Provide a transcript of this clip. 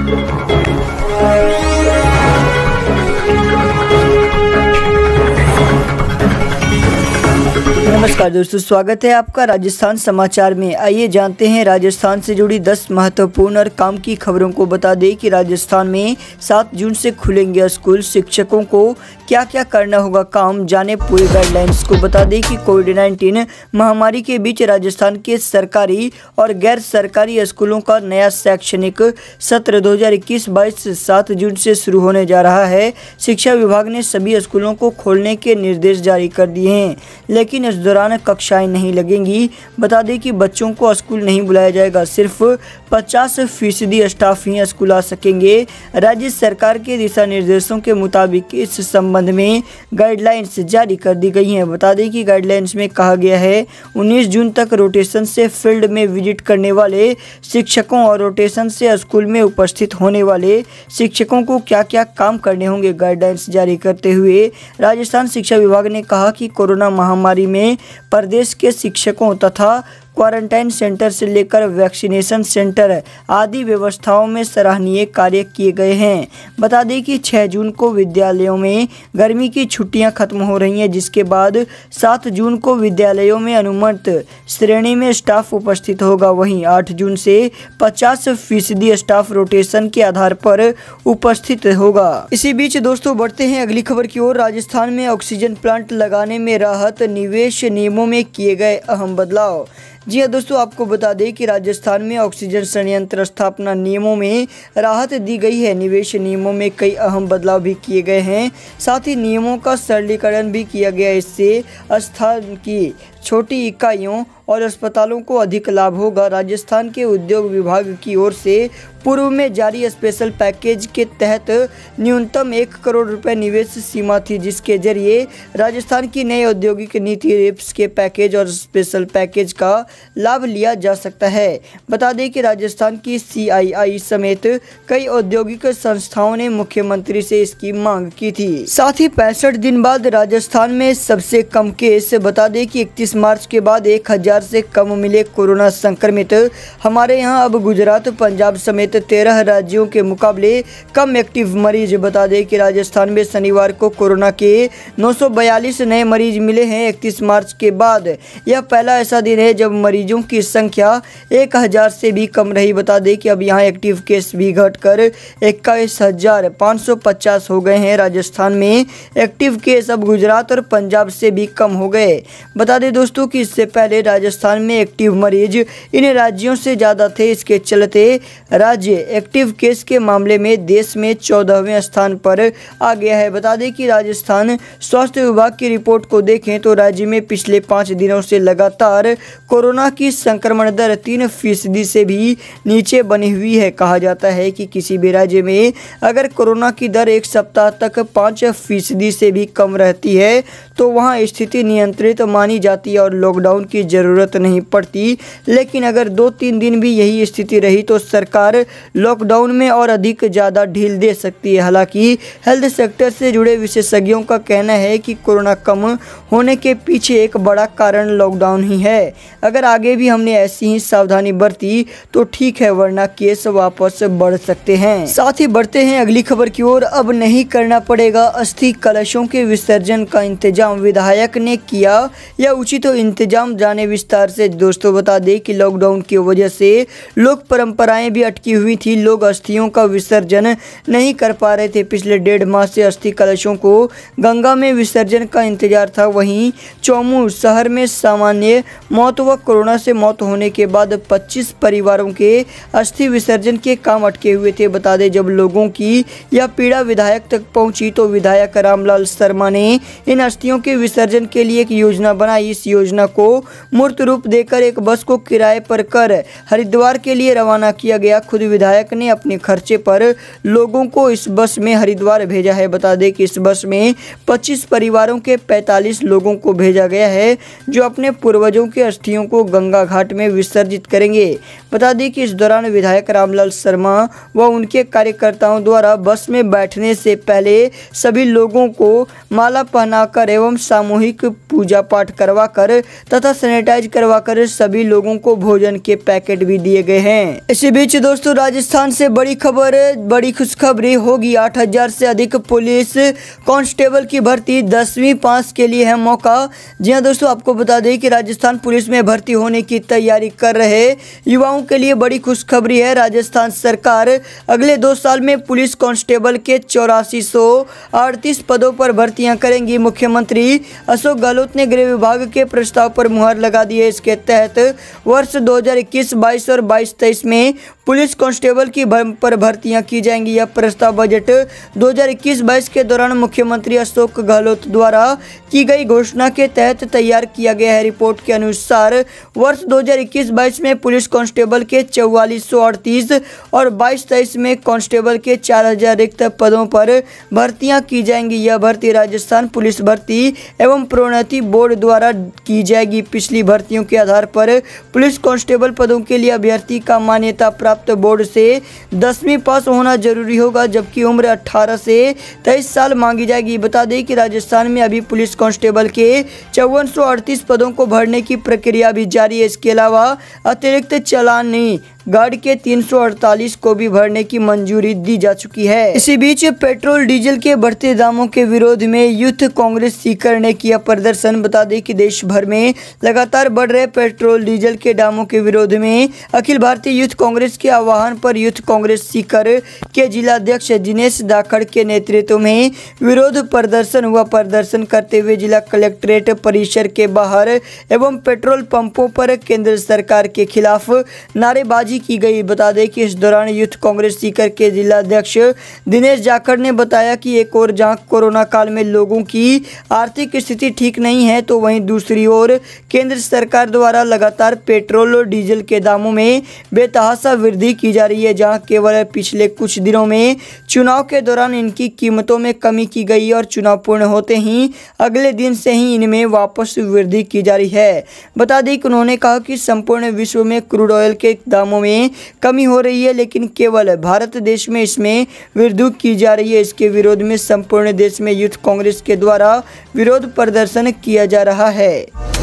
नमस्कार दोस्तों, स्वागत है आपका राजस्थान समाचार में। आइए जानते हैं राजस्थान से जुड़ी 10 महत्वपूर्ण और काम की खबरों को। बता दें कि राजस्थान में 7 जून से खुलेंगे स्कूल, शिक्षकों को क्या क्या करना होगा काम, जाने पूरी गाइडलाइंस को। बता दें कि कोविड-19 महामारी के बीच राजस्थान के सरकारी और गैर सरकारी स्कूलों का नया शैक्षणिक सत्र 2021-22 7 जून से शुरू होने जा रहा है। शिक्षा विभाग ने सभी स्कूलों को खोलने के निर्देश जारी कर दिए हैं, लेकिन इस दौरान कक्षाएं नहीं लगेंगी। बता दें कि बच्चों को स्कूल नहीं बुलाया जाएगा, सिर्फ 50% स्टाफ ही स्कूल आ सकेंगे। राज्य सरकार के दिशा निर्देशों के मुताबिक इस संबंध में गाइडलाइंस जारी कर दी गई हैं। बता दें कि गाइडलाइंस में कहा गया है 19 जून तक रोटेशन से फील्ड में विजिट करने वाले शिक्षकों और रोटेशन से स्कूल में उपस्थित होने वाले शिक्षकों को क्या क्या काम करने होंगे। गाइडलाइंस जारी करते हुए राजस्थान शिक्षा विभाग ने कहा कि कोरोना महामारी में प्रदेश के शिक्षकों तथा क्वारंटाइन सेंटर से लेकर वैक्सीनेशन सेंटर आदि व्यवस्थाओं में सराहनीय कार्य किए गए हैं। बता दें कि 6 जून को विद्यालयों में गर्मी की छुट्टियां खत्म हो रही हैं, जिसके बाद 7 जून को विद्यालयों में अनुमत श्रेणी में स्टाफ उपस्थित होगा। वहीं 8 जून से 50% स्टाफ रोटेशन के आधार पर उपस्थित होगा। इसी बीच दोस्तों बढ़ते हैं अगली खबर की ओर। राजस्थान में ऑक्सीजन प्लांट लगाने में राहत, निवेश नियमों में किए गए अहम बदलाव। जी हाँ दोस्तों, आपको बता दें कि राजस्थान में ऑक्सीजन संयंत्र स्थापना नियमों में राहत दी गई है। निवेश नियमों में कई अहम बदलाव भी किए गए हैं, साथ ही नियमों का सरलीकरण भी किया गया। इससे स्थान की छोटी इकाइयों और अस्पतालों को अधिक लाभ होगा। राजस्थान के उद्योग विभाग की ओर से पूर्व में जारी स्पेशल पैकेज के तहत न्यूनतम 1 करोड़ रुपए निवेश सीमा थी, जिसके जरिए राजस्थान की नई औद्योगिक नीति रिप्स के पैकेज और स्पेशल पैकेज का लाभ लिया जा सकता है। बता दें कि राजस्थान की CII समेत कई औद्योगिक संस्थाओं ने मुख्यमंत्री से इसकी मांग की थी। साथ ही 65 दिन बाद राजस्थान में सबसे कम केस। बता दें कि 31 मार्च के बाद 1000 से कम मिले कोरोना संक्रमित। हमारे यहाँ अब गुजरात, पंजाब समेत 13 राज्यों के मुकाबले कम एक्टिव मरीज। बता दें कि राजस्थान में शनिवार को कोरोना के 942 नए मरीज मिले हैं। 31 मार्च के बाद यह पहला ऐसा दिन है जब मरीजों की संख्या 1000 से भी कम रही। बता दें कि अब यहाँ एक्टिव केस भी घटकर 21,550 हो गए हैं। राजस्थान में एक्टिव केस अब गुजरात और पंजाब से भी कम हो गए। बता दें दोस्तों कि इससे पहले राजस्थान में एक्टिव मरीज इन राज्यों से ज़्यादा थे। इसके चलते राज्य एक्टिव केस के मामले में देश में 14वें स्थान पर आ गया है। बता दें कि राजस्थान स्वास्थ्य विभाग की रिपोर्ट को देखें तो राज्य में पिछले 5 दिनों से लगातार कोरोना की संक्रमण दर 3% से भी नीचे बनी हुई है। कहा जाता है कि किसी भी राज्य में अगर कोरोना की दर एक सप्ताह तक 5% से भी कम रहती है तो वहां स्थिति नियंत्रित मानी जाती है और लॉकडाउन की जरूरत नहीं पड़ती। लेकिन अगर 2-3 दिन भी यही स्थिति रही तो सरकार लॉकडाउन में और अधिक ज़्यादा ढील दे सकती है। हालांकि हेल्थ सेक्टर से जुड़े विशेषज्ञों का कहना है कि कोरोना कम होने के पीछे एक बड़ा कारण लॉकडाउन ही है। अगर आगे भी हमने ऐसी ही सावधानी बरती तो ठीक है, वरना केस वापस बढ़ सकते हैं। साथ ही बढ़ते हैं अगली खबर की ओर। अब नहीं करना पड़ेगा अस्थि कलशों के विसर्जन का इंतजाम, विधायक ने किया या उचित इंतजाम, जाने विस्तार से। दोस्तों बता दें कि लॉकडाउन की वजह से लोक परंपराएं भी अटकी हुई थी। लोग अस्थियों का विसर्जन नहीं कर पा रहे थे। पिछले 1.5 माह से अस्थि कलशों को गंगा में विसर्जन का इंतजार था। वहीं चौमू शहर में सामान्य मौत व कोरोना से मौत होने के बाद 25 परिवारों के अस्थि विसर्जन के काम अटके हुए थे। बता दें जब लोगों की यह पीड़ा विधायक तक पहुंची तो विधायक रामलाल शर्मा ने इन अस्थियों के विसर्जन के लिए एक योजना बनाई। इस योजना को मूर्त रूप देकर एक बस को किराए पर कर हरिद्वार के लिए रवाना किया गया। खुद विधायक ने अपने खर्चे पर लोगों को इस बस में हरिद्वार भेजा है। बता दें कि इस बस में 25 परिवारों के 45 लोगों को भेजा गया है जो अपने पूर्वजों के अस्थियों को गंगा घाट में विसर्जित करेंगे। बता दें कि इस दौरान विधायक रामलाल शर्मा व उनके कार्यकर्ताओं द्वारा बस में बैठने से पहले सभी लोगों को माला पहनाकर एवं सामूहिक पूजा पाठ करवाकर तथा सैनिटाइज सैनिटाइज करवाकर सभी लोगों को भोजन के पैकेट भी दिए गए हैं। इसी बीच दोस्तों राजस्थान से बड़ी खबर, बड़ी खुशखबरी होगी। 8000 से अधिक पुलिस कांस्टेबल की भर्ती, 10वीं पास के लिए है मौका। जी हां दोस्तों, आपको बता दें कि राजस्थान पुलिस में भर्ती होने की तैयारी कर रहे युवाओं के लिए बड़ी खुशखबरी है। राजस्थान सरकार अगले 2 साल में पुलिस कांस्टेबल के 8438 पदों पर भर्तियां करेंगी। मुख्यमंत्री अशोक गहलोत ने गृह विभाग के प्रस्ताव पर मुहर लगा दी है। इसके तहत वर्ष 2021-22 और 22-23 में पुलिस कांस्टेबल की पर भर्तियां की जाएंगी। यह प्रस्ताव बजट 2021-22 के दौरान मुख्यमंत्री अशोक गहलोत द्वारा की गई घोषणा के तहत तैयार किया गया है। रिपोर्ट के अनुसार वर्ष 2021-22 में पुलिस कांस्टेबल के 4438 और 22-23 में कांस्टेबल के 4000 रिक्त पदों पर भर्तियां की जाएंगी। यह भर्ती राजस्थान पुलिस भर्ती एवं प्रोन्नति बोर्ड द्वारा की जाएगी। पिछली भर्तियों के आधार पर पुलिस कांस्टेबल पदों के लिए अभ्यर्थी का मान्यता प्राप्त बोर्ड से 10वीं पास होना जरूरी होगा, जबकि उम्र 18 से 23 साल मांगी जाएगी। बता दें कि राजस्थान में अभी पुलिस कांस्टेबल के 5438 पदों को भरने की प्रक्रिया भी जारी है। इसके अलावा अतिरिक्त चालानी गार्ड के 348 को भी भरने की मंजूरी दी जा चुकी है। इसी बीच पेट्रोल डीजल के बढ़ते दामों के विरोध में यूथ कांग्रेस सीकर ने किया प्रदर्शन। बता दें कि देश भर में लगातार बढ़ रहे पेट्रोल डीजल के दामों के विरोध में अखिल भारतीय यूथ कांग्रेस के आह्वान पर यूथ कांग्रेस सीकर के जिलाध्यक्ष दिनेश दाखड़ के नेतृत्व में विरोध प्रदर्शन हुआ। प्रदर्शन करते हुए जिला कलेक्ट्रेट परिसर के बाहर एवं पेट्रोल पंपों पर केंद्र सरकार के खिलाफ नारेबाजी की गई। बता दें कि इस दौरान यूथ कांग्रेस सीकर के जिलाध्यक्ष दिनेश जाखड़ ने बताया कि एक और जहां कोरोना काल में लोगों की आर्थिक स्थिति ठीक नहीं है, तो वहीं दूसरी ओर केंद्र सरकार द्वारा लगातार पेट्रोल और डीजल के दामों में बेतहाशा वृद्धि की जा रही है। जहां केवल पिछले कुछ दिनों में चुनाव के दौरान इनकी कीमतों में कमी की गई और चुनाव पूर्ण होते ही अगले दिन से ही इनमें वापस वृद्धि की जा रही है। बता दें कि उन्होंने कहा कि संपूर्ण विश्व में क्रूड ऑयल के दामों में कमी हो रही है, लेकिन केवल भारत देश में इसमें वृद्धि की जा रही है। इसके विरोध में संपूर्ण देश में यूथ कांग्रेस के द्वारा विरोध प्रदर्शन किया जा रहा है।